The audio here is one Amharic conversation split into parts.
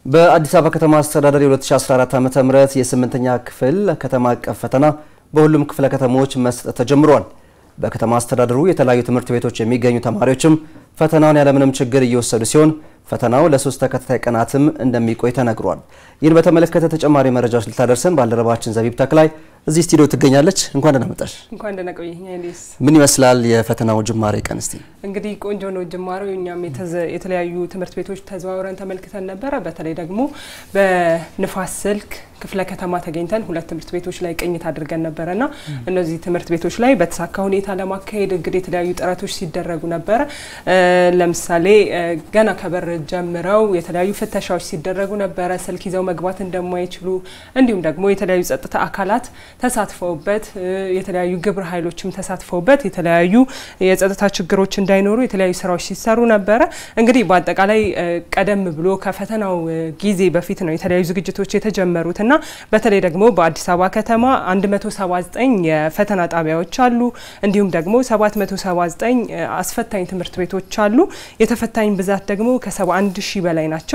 በአዲስ አበባ ከተማ አስተዳደር የ2014 ዓ.ም የ8ኛ ክፍል ከተማ አቀፍ ፈተና በሁሉም ክፍለ ከተሞች መስጠት ተጀምሯል። በከተማ አስተዳደሩ የተለያዩ ትምህርት ቤቶች የሚገኙ ተማሪዎችም ፈተናውን ያለምንም ችግር እየወሰዱ ሲሆን ፈተናው ለ3 ተከታታይ ቀናትም እንደሚቆይ ተነግሯል። ይህን በተመለከተ ተጨማሪ መረጃዎች ልታደርሰን ባልደረባችን ዘቢብ ተክላይ እዚህ ስቱዲዮ ትገኛለች። እንኳን ደህና መጣሽ። እንኳን ደህና ቆየኝ አይዲስ። ምን ይመስላል የፈተናው ጅማሬ ቀን እስቲ? እንግዲህ ቆንጆ ነው ጅማሬው። እኛም የተለያዩ ትምህርት ቤቶች ተዘዋውረን ተመልክተን ነበር። በተለይ ደግሞ በንፋስ ስልክ ክፍለ ከተማ ተገኝተን ሁለት ትምህርት ቤቶች ላይ ቅኝት አድርገን ነበርና እነዚህ ትምህርት ቤቶች ላይ በተሳካ ሁኔታ ለማካሄድ እንግዲህ የተለያዩ ጥረቶች ሲደረጉ ነበር። ለምሳሌ ገና ከበር ጀምረው የተለያዩ ፍተሻዎች ሲደረጉ ነበር። ስልክ ይዘው መግባት እንደማይችሉ እንዲሁም ደግሞ የተለያዩ ጸጥታ አካላት ተሳትፈውበት የተለያዩ ግብረ ኃይሎችም ተሳትፈውበት የተለያዩ የጸጥታ ችግሮች እንዳይኖሩ የተለያዩ ስራዎች ሲሰሩ ነበር። እንግዲህ በአጠቃላይ ቀደም ብሎ ከፈተናው ጊዜ በፊት ነው የተለያዩ ዝግጅቶች የተጀመሩትና በተለይ ደግሞ በአዲስ አበባ ከተማ 179 የፈተና ጣቢያዎች አሉ። እንዲሁም ደግሞ 779 አስፈታኝ ትምህርት ቤቶች አሉ። የተፈታኝ ብዛት ደግሞ ከ71000 በላይ ናቸው።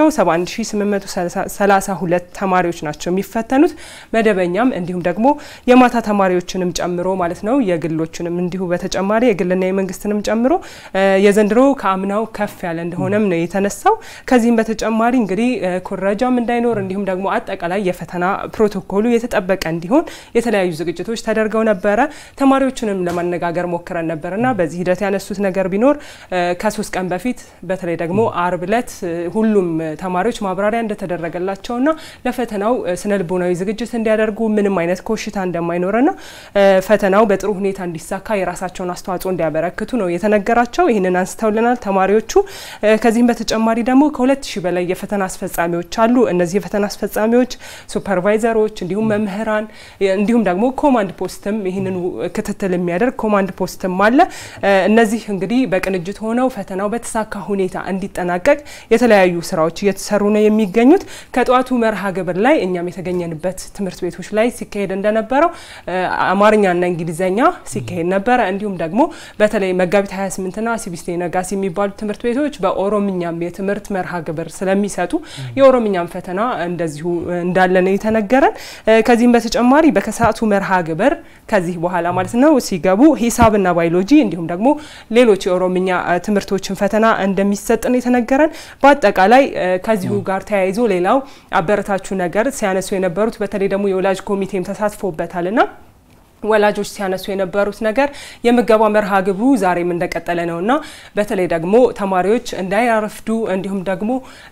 71832 ተማሪዎች ናቸው የሚፈተኑት መደበኛም እንዲሁም ደግሞ የማታ ተማሪዎችንም ጨምሮ ማለት ነው። የግሎችንም እንዲሁ በተጨማሪ የግልና የመንግስትንም ጨምሮ የዘንድሮ ከአምናው ከፍ ያለ እንደሆነም ነው የተነሳው። ከዚህም በተጨማሪ እንግዲህ ኩረጃም እንዳይኖር እንዲሁም ደግሞ አጠቃላይ የፈተና ፕሮቶኮሉ የተጠበቀ እንዲሆን የተለያዩ ዝግጅቶች ተደርገው ነበር። ተማሪዎችንም ለማነጋገር ሞክረን ነበርና በዚህ ሂደት ያነሱት ነገር ቢኖር ከ3 ቀን በፊት በተለይ ደግሞ አርብ ዕለት ሁሉም ተማሪዎች ማብራሪያ እንደተደረገላቸውና ለፈተናው ስነልቦናዊ ዝግጅት እንዲያደርጉ ምንም አይነት ኮሽታ እንደማይኖርና ፈተናው በጥሩ ሁኔታ እንዲሳካ የራሳቸውን አስተዋጽኦ እንዲያበረክቱ ነው የተነገራቸው። ይሄንን አንስተውልናል ተማሪዎቹ። ከዚህም በተጨማሪ ደግሞ ከ2000 በላይ የፈተና አስፈጻሚዎች አሉ። እነዚህ የፈተና አስፈጻሚዎች ሱፐርቫይዘሮች እንዲሁም መምህራን እንዲሁም ደግሞ ኮማንድ ፖስትም ይሄንን ክትትል የሚያደርግ ኮማንድ ፖስትም አለ። እነዚህ እንግዲህ በቅንጅት ሆነው ፈተናው በተሳካ ሁኔታ እንዲጠናቀቅ የተለያዩ ስራዎች እየተሰሩ ነው የሚገኙት። ከጧቱ መርሃ ግብር ላይ እኛም የተገኘንበት ትምህርት ቤቶች ላይ ሲካሄድ እንደነበረው አማርኛና እንግሊዘኛ ሲካሄድ ነበር። እንዲሁም ደግሞ በተለይ መጋቢት 28 እና ሲቢስቴ ነጋሲ የሚባሉ ትምህርት ቤቶች በኦሮምኛም የትምህርት መርሃ ግብር ስለሚሰጡ የኦሮምኛም ፈተና እንደዚሁ እንዳለ ነው የተነገረን። ከዚህም በተጨማሪ በከሰዓቱ መርሃ ግብር ከዚህ በኋላ ማለት ነው ሲገቡ ሂሳብና ባዮሎጂ እንዲሁም ደግሞ ሌሎች የኦሮምኛ ትምህርቶችን ፈተና እንደሚሰጥ ነው የተነገረን። በአጠቃላይ ከዚሁ ጋር ተያይዞ ሌላው አበረታቹ ነገር ሲያነሱ የነበሩት በተለይ ደግሞ የወላጅ ኮሚቴም ተሳትፎበታልና ወላጆች ሲያነሱ የነበሩት ነገር የምገባ መርሃ ግብሩ ዛሬም እንደቀጠለ ነውና በተለይ ደግሞ ተማሪዎች እንዳያረፍዱ እንዲሁም ደግሞ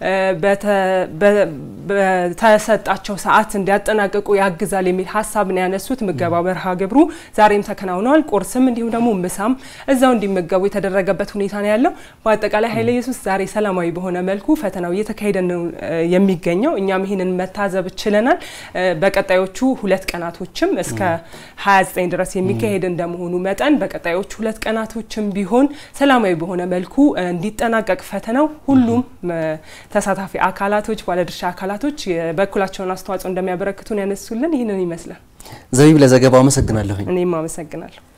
በተሰጣቸው ሰዓት እንዲያጠናቅቁ ያግዛል የሚል ሐሳብ ነው ያነሱት። ምገባ መርሃ ግብሩ ዛሬም ተከናውኗል። ቁርስም እንዲሁም ደግሞ ምሳም እዛው እንዲመገቡ የተደረገበት ሁኔታ ነው ያለው። በአጠቃላይ ኃይለ ኢየሱስ ዛሬ ሰላማዊ በሆነ መልኩ ፈተናው እየተካሄደ ነው የሚገኘው። እኛም ይሄንን መታዘብ ችለናል። በቀጣዮቹ 2 ቀናቶችም እስከ 29 ድረስ የሚካሄድ እንደመሆኑ መጠን በቀጣዮቹ 2 ቀናቶችም ቢሆን ሰላማዊ በሆነ መልኩ እንዲጠናቀቅ ፈተናው ሁሉም ተሳታፊ አካላቶች ባለድርሻ አካላቶች በኩላቸውን አስተዋጽኦ እንደሚያበረክቱን ያነሱልን ይሄንን ይመስላል። ዘቢብ ለዘገባው አመሰግናለሁ። እኔም አመሰግናለሁ።